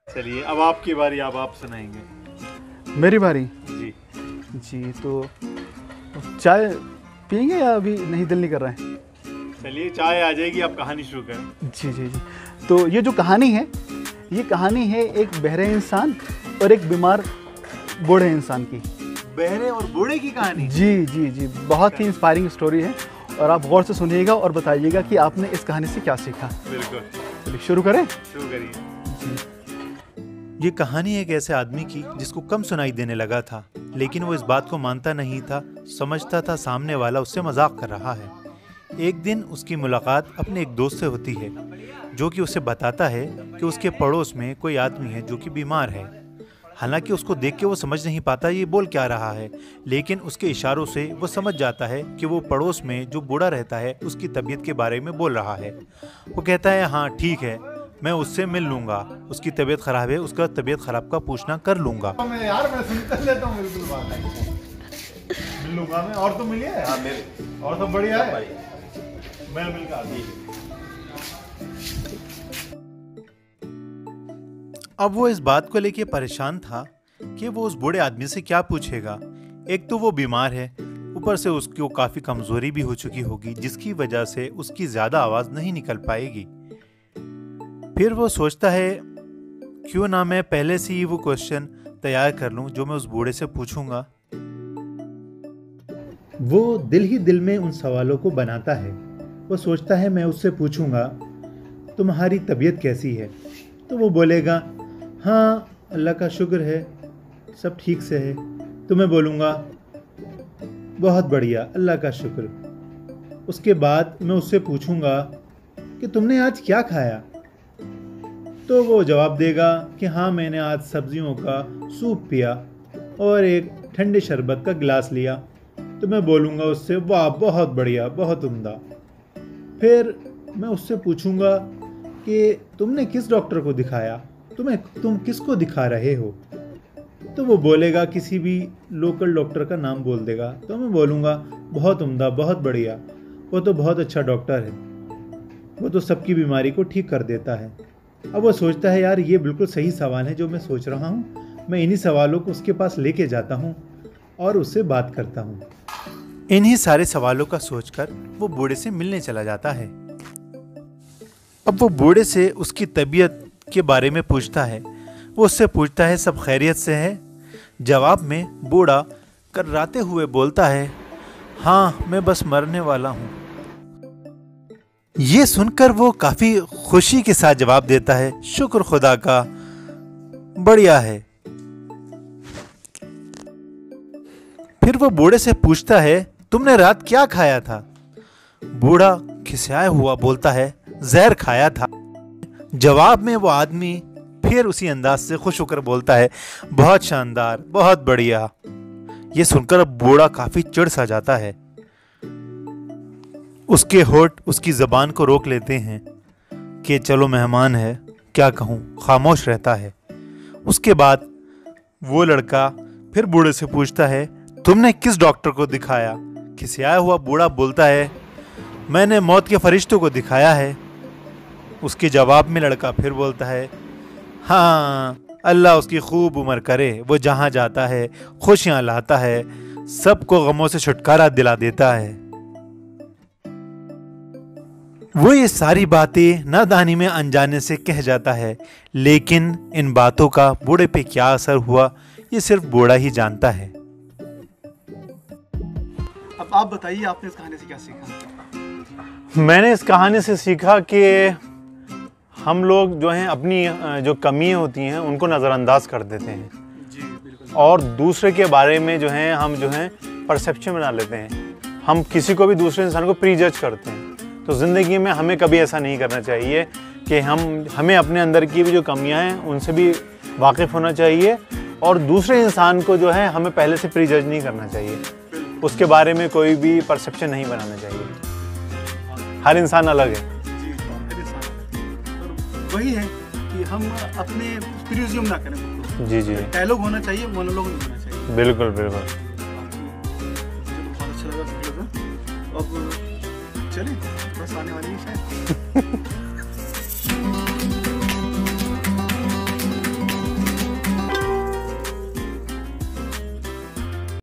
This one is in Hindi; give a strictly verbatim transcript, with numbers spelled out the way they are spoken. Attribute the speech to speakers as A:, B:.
A: चलिए अब आपकी बारी, अब आप सुनाएंगे।
B: मेरी बारी
A: जी
B: जी। तो चाय पियेंगे या अभी नहीं, दिल नहीं कर रहा है?
A: चलिए चाय आ जाएगी, आप कहानी शुरू करें।
B: जी जी जी। तो ये जो कहानी है, ये कहानी है एक बहरे इंसान और एक बीमार बूढ़े इंसान की।
A: बहरे और बूढ़े की कहानी?
B: जी जी जी, बहुत ही इंस्पायरिंग स्टोरी है और आप गौर से सुनिएगा और बताइएगा कि आपने इस कहानी से क्या सीखा।
A: बिल्कुल।
B: चलिए शुरू करें।
A: शुरू करिए।
C: ये कहानी एक ऐसे आदमी की जिसको कम सुनाई देने लगा था, लेकिन वो इस बात को मानता नहीं था। समझता था सामने वाला उससे मजाक कर रहा है। एक दिन उसकी मुलाकात अपने एक दोस्त से होती है, जो कि उसे बताता है कि उसके पड़ोस में कोई आदमी है जो कि बीमार है। हालांकि उसको देख के वो समझ नहीं पाता ये बोल क्या रहा है, लेकिन उसके इशारों से वो समझ जाता है कि वो पड़ोस में जो बूढ़ा रहता है उसकी तबीयत के बारे में बोल रहा है। वो कहता है, हाँ ठीक है, मैं उससे मिल लूंगा, उसकी तबीयत खराब है, उसका तबीयत खराब का पूछना कर लूंगा।
A: मैं यार मैं सुनता लेता हूँ, बिल्कुल बात है। मिल लूंगा मैं। और तो मिलिए? हाँ मिल। और सब बढ़िया है? मैं मिलकर आती।
C: अब वो इस बात को लेके परेशान था कि वो उस बूढ़े आदमी से क्या पूछेगा। एक तो वो बीमार है, ऊपर से उसकी काफी कमजोरी भी हो चुकी होगी, जिसकी वजह से उसकी ज्यादा आवाज नहीं निकल पाएगी। फिर वो सोचता है क्यों ना मैं पहले से ही वो क्वेश्चन तैयार कर लूं जो मैं उस बूढ़े से पूछूंगा। वो दिल ही दिल में उन सवालों को बनाता है। वो सोचता है मैं उससे पूछूंगा तुम्हारी तबीयत कैसी है, तो वो बोलेगा हाँ अल्लाह का शुक्र है, सब ठीक से है। तो मैं बोलूँगा बहुत बढ़िया, अल्लाह का शुक्र। उसके बाद मैं उससे पूछूंगा कि तुमने आज क्या खाया, तो वो जवाब देगा कि हाँ मैंने आज सब्जियों का सूप पिया और एक ठंडे शरबत का गिलास लिया। तो मैं बोलूँगा उससे वाह बहुत बढ़िया, बहुत उम्दा। फिर मैं उससे पूछूंगा कि तुमने किस डॉक्टर को दिखाया, तुम्हें तुम किसको दिखा रहे हो, तो वो बोलेगा किसी भी लोकल डॉक्टर का नाम बोल देगा। तो मैं बोलूँगा बहुत उम्दा, बहुत बढ़िया, वो तो बहुत अच्छा डॉक्टर है, वो तो सबकी बीमारी को ठीक कर देता है। अब वो सोचता है यार ये बिल्कुल सही सवाल है जो मैं सोच रहा हूँ। मैं इन्हीं सवालों को उसके पास लेके जाता हूँ और उससे बात करता हूँ। इन्हीं सारे सवालों का सोचकर वो बूढ़े से मिलने चला जाता है। अब वो बूढ़े से उसकी तबीयत के बारे में पूछता है। वो उससे पूछता है सब खैरियत से है। जवाब में बूढ़ा कर्राते हुए बोलता है हाँ मैं बस मरने वाला हूँ। ये सुनकर वो काफी खुशी के साथ जवाब देता है शुक्र खुदा का, बढ़िया है। फिर वो बूढ़े से पूछता है तुमने रात क्या खाया था। बूढ़ा खिसियाया हुआ बोलता है जहर खाया था। जवाब में वो आदमी फिर उसी अंदाज से खुश होकर बोलता है बहुत शानदार, बहुत बढ़िया। ये सुनकर बूढ़ा काफी चिढ़ सा जाता है। उसके होठ उसकी जबान को रोक लेते हैं कि चलो मेहमान है, क्या कहूँ, खामोश रहता है। उसके बाद वो लड़का फिर बूढ़े से पूछता है तुमने किस डॉक्टर को दिखाया। खिसियाया हुआ बूढ़ा बोलता है मैंने मौत के फरिश्तों को दिखाया है। उसके जवाब में लड़का फिर बोलता है हाँ अल्लाह उसकी खूब उम्र करे, वो जहाँ जाता है खुशियाँ लाता है, सबको गमों से छुटकारा दिला देता है। वो ये सारी बातें नादानी में अनजाने से कह जाता है, लेकिन इन बातों का बूढ़े पे क्या असर हुआ ये सिर्फ बूढ़ा ही जानता है।
B: अब आप बताइए आपने इस कहानी से क्या सीखा?
A: मैंने इस कहानी से सीखा कि हम लोग जो हैं अपनी जो कमियां होती हैं उनको नज़रअंदाज कर देते हैं
B: जी बिल्कुल।
A: और दूसरे के बारे में जो है हम जो है परसेप्शन बना लेते हैं। हम किसी को भी, दूसरे इंसान को प्री जज करते हैं। तो ज़िंदगी में हमें कभी ऐसा नहीं करना चाहिए कि हम हमें अपने अंदर की भी जो कमियां हैं उनसे भी वाकिफ़ होना चाहिए और दूसरे इंसान को जो है हमें पहले से प्री जज नहीं करना चाहिए, उसके बारे में कोई भी परसेप्शन नहीं बनाना चाहिए। हर इंसान अलग है।
B: वही है कि हम अपने प्रिज्यूम ना करें।
A: जी जी,
B: डायलॉग होना चाहिए, मोनोलॉग नहीं होना चाहिए।
A: बिल्कुल बिल्कुल।
B: बहुत अच्छा लगा। अब चलिए बस आने वाली है शायद।